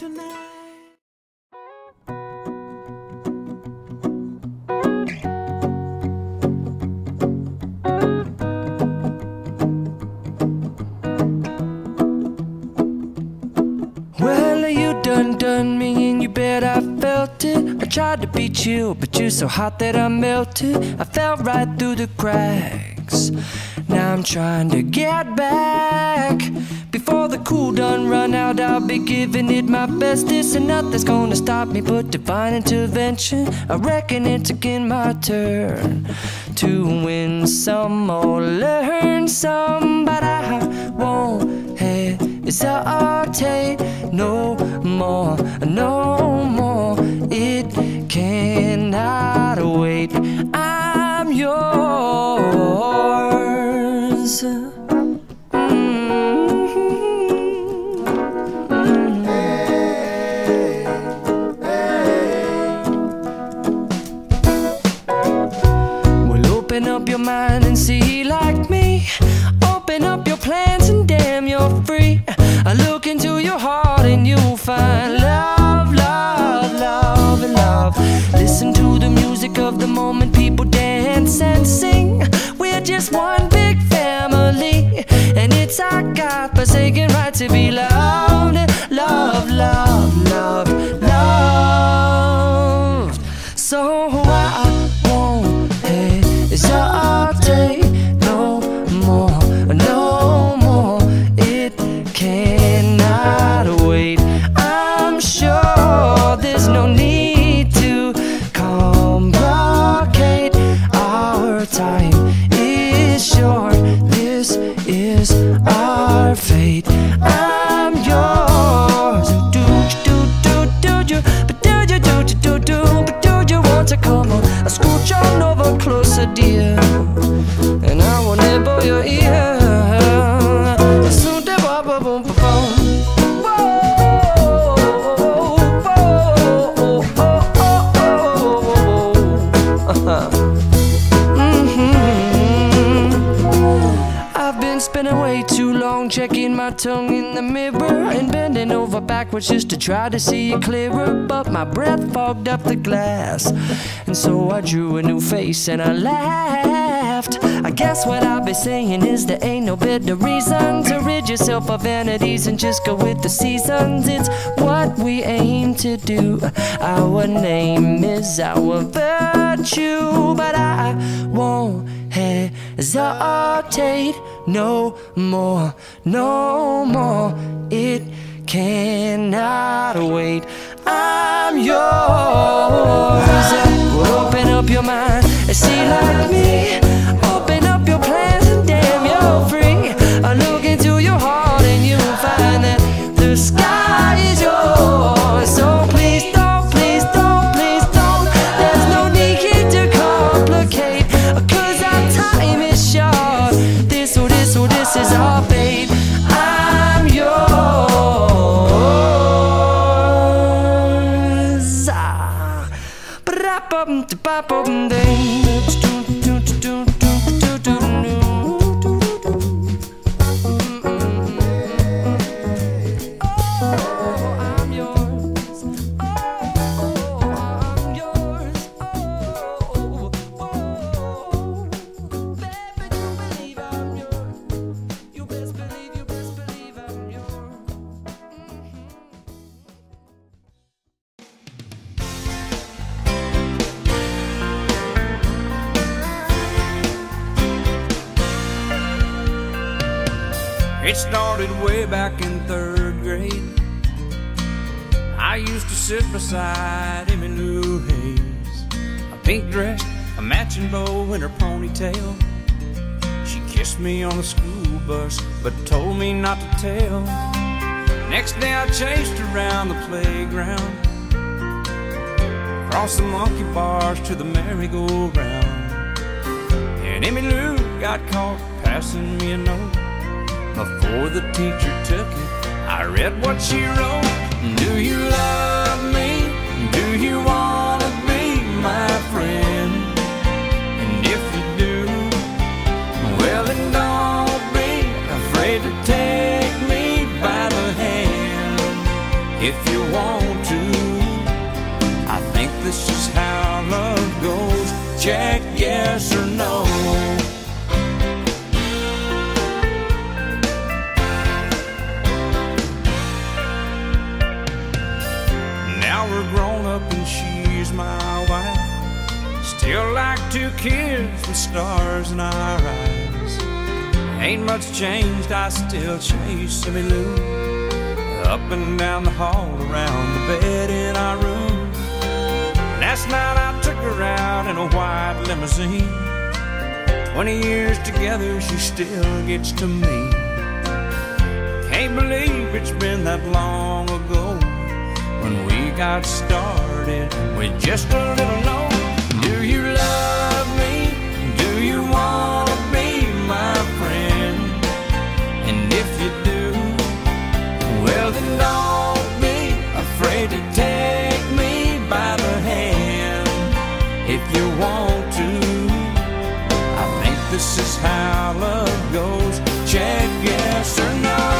tonight. Well, you done me and you bet I felt it. I tried to be chill, but you're so hot that I melted. I fell right through the cracks. Now I'm trying to get back. Before the cool done run out, I'll be giving it my bestest, and nothing's gonna stop me but divine intervention. I reckon it's again my turn to win some or learn some, but I won't hesitate no more, no more. It cannot wait. I'm yours. Open up your mind and see like me. Open up your plans and damn, you're free. I look into your heart and you'll find love, love, love, and love. Listen to the music of the moment, people dance and sing. We're just one big family, and it's our God-forsaken right to be loved, loved, loved, loved, loved. So I won't hesitate no more, no more. It cannot wait. I'm sure there's no need to complicate. Our time is short. This is our fate. I'm yours. Do you, but do you, but do you want to come on? I scooch on over closer, dear, and I will nibble your ear. Soon to boom, boom, boom, boom. I've been spinning way too long, checking my tongue in the mirror and bending over backwards just to try to see it clearer. But my breath fogged up the glass, and so I drew a new face and I laughed. I guess what I'll be saying is there ain't no better reason to rid yourself of vanities and just go with the seasons. It's what we aim to do. Our name is our virtue, but I won't hesitate no more, no more. It cannot wait. I'm yours. Well, open up your mind and see like me. Open up your plans and damn, you're free. I look into your heart and you'll find that the sky is yours. So please don't, please don't, please don't. There's no need here to complicate, 'cause our time is short. This is our fate. I'm yours. It started way back in 3rd grade. I used to sit beside Emmylou Hayes, a pink dress, a matching bow, and her ponytail. She kissed me on the school bus, but told me not to tell. Next day I chased her around the playground, across the monkey bars to the merry-go-round. And Emmylou got caught passing me a note. Before the teacher took it, I read what she wrote. Do you love me? Do you want to be my friend? And if you do, well then don't be afraid to take me by the hand. If if you want to. I think this is how love goes. Check yes or no. Now we're grown up and she's my wife. Still like two kids with stars in our eyes. Ain't much changed, I still chase Emmylou up and down the hall, around the bed in our room. Last night I took her out in a white limousine. 20 years together, she still gets to me. Can't believe it's been that long ago when we got started with just a little note. Do you love me? Do you want to be my friend? And if you do, well then don't be afraid to take me by the hand if you want to. I think this is how love goes. Check yes or no.